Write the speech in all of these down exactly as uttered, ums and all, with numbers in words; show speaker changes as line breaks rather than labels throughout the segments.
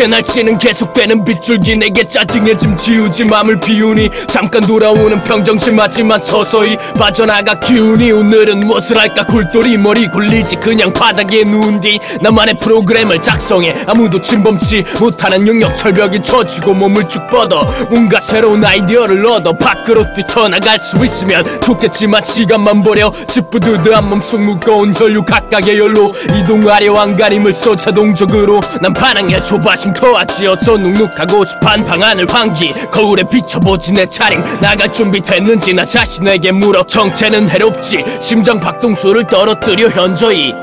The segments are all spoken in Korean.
개날치는 계속되는 빗줄기 내게 짜증에 좀 지우지 맘을 비우니 잠깐 돌아오는 평정심하지만 서서히 빠져나가 기운이 오늘은 무엇을 할까 골똘히 머리 굴리지 그냥 바닥에 누운 뒤 나만의 프로그램을 작성해 아무도 침범치 못하는 영역 철벽이 쳐지고 몸을 쭉 뻗어 뭔가 새로운 아이디어를 얻어 밖으로 뛰쳐나갈 수 있으면 좋겠지만 시간만 버려 찌뿌드드한 몸속 무거운 혈류 각각의 열로 이동하려 안간힘을 써 자동적으로 난 반항에 조바심 더하지어서 눅눅하고 습한 방안을 환기 거울에 비춰보지 내 차림 나갈 준비 됐는지 나 자신에게 물어 정체는 해롭지 심장 박동수를 떨어뜨려 현저히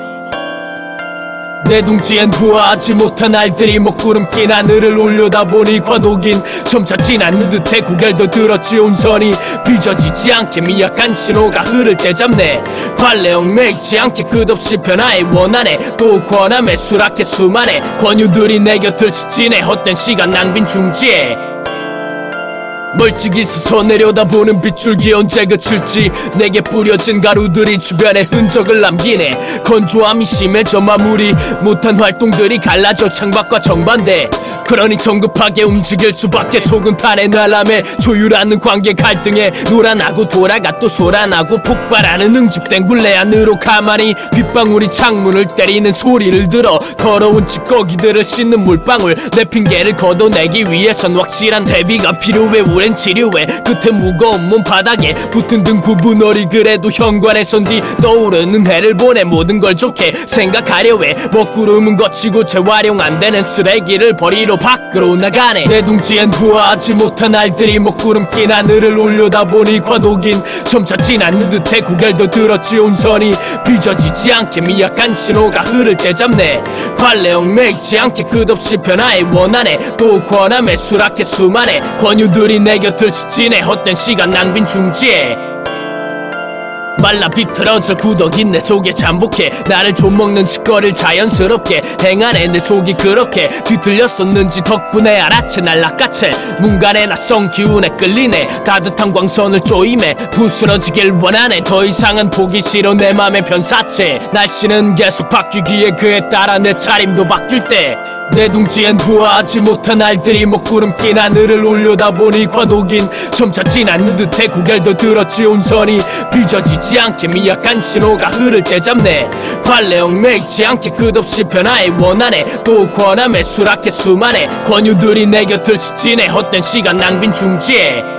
내 둥지엔 부화하지 못한 알들이 먹구름 낀 하늘을 올려다보니 과도긴 점차 진한 듯해 고개도 들었지 온전히 빚어지지 않게 미약한 신호가 흐를 때 잡네 관례형 매이지 않게 끝없이 변화해 원하네 또 권함에 수락해 수만의 권유들이 내 곁을 스치네 헛된 시간 낭빈 중지에 멀찍이 스쳐 내려다보는 빗줄기 언제 그칠지 내게 뿌려진 가루들이 주변에 흔적을 남기네 건조함이 심해져 마무리 못한 활동들이 갈라져 창밖과 정반대 그러니 성급하게 움직일 수밖에 속은 탄에 날람해 조율하는 관계 갈등에 놀아나고 돌아가 또 솟아나고 폭발하는 응집된 굴레 안으로 가만히 빗방울이 창문을 때리는 소리를 들어 더러운 찌꺼기들을 씻는 물방울 내 핑계를 걷어내기 위해선 확실한 대비가 필요해 오랜 치료해 끝에 무거운 몸 바닥에 붙은 등 구분어리 그래도 현관에선 뒤 떠오르는 해를 보내 모든 걸 좋게 생각하려 해 먹구름은 거치고 재활용 안 되는 쓰레기를 버리러 밖으로 나가네 내 둥지엔 부화하지 못한 알들이 먹구름 낀 하늘을 올려다보니 과도긴 점차 진한 듯해 고개도 들었지 온전히 빚어지지 않게 미약한 신호가 흐를 때 잡네 관례형 매이지 않게 끝없이 변화해 원하네 또 권함에 수락해 수만의 권유들이 내 곁을 스치네 헛된 시간 낭빈 중지에 말라 비틀어질 구덕인 내 속에 잠복해 나를 좀먹는 짓거릴 자연스럽게 행하네 내 속이 그렇게 뒤틀렸었는지 덕분에 알아채 날 낚아채 문간의 낯선 기운에 끌리네 따뜻한 광선을 쪼임해 부스러지길 원하네 더 이상은 보기 싫어 내 맘의 변사체 날씨는 계속 바뀌기에 그에 따라 내 차림도 바뀔 때 내 둥지엔 부화하지 못한 알들이 먹구름 낀 하늘을 올려다보니 과도긴 점차 진한 듯해 고개도 들었지 온전히 빚어지지 않게 미약한 신호가 흐를 때 잡네 관례형 매이지 않게 끝없이 변화해 원하네 또 권함에 수락해 수만의 권유들이 내 곁을 스치네 헛된 시간 낭빈 중지에